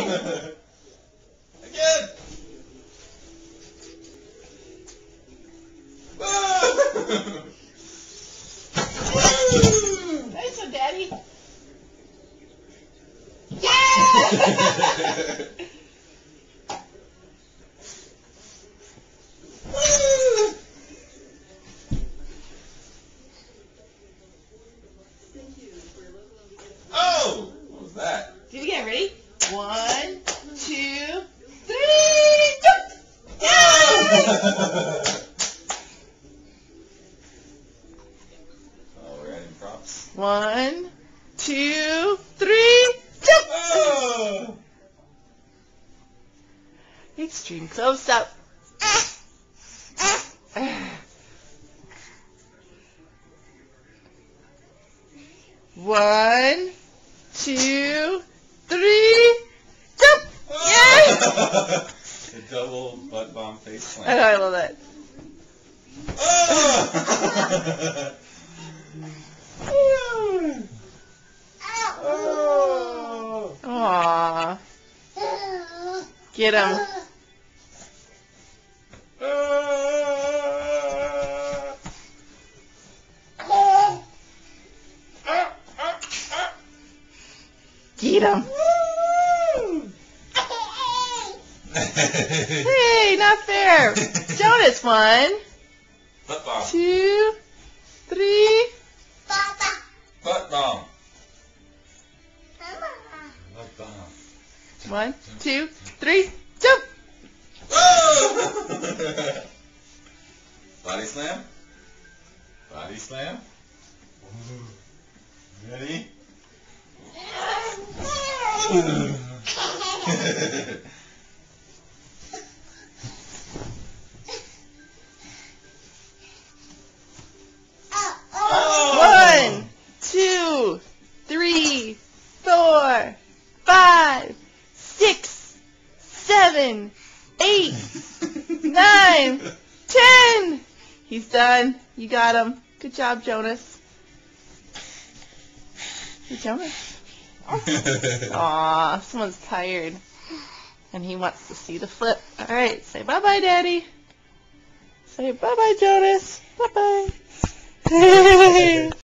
Again. Nice one, Daddy. Yeah! Oh! What was that? Do it again. Ready? 1, 2, 3, jump! Oh, we're adding props. 1, 2, 3, jump! Oh! Extreme close up. 1, 2, 3, jump! Yay! The double butt bomb face I plant. know, I love that. Oh! Aww. Get him. Get him. Hey, not fair. Jonas, 1, Butt bomb. 2, 3. Butt bomb. Butt bomb. 1, 2, 3, jump! Oh! Body slam. Body slam. Ready? Oh! 1, 2, 3, 4, 5, 6, 7, 8, 9, 10. He's done. You got him. Good job, Jonas. Hey, Jonas. Aw, someone's tired. And he wants to see the flip. All right, say bye-bye, Daddy. Say bye-bye, Jonas. Bye-bye.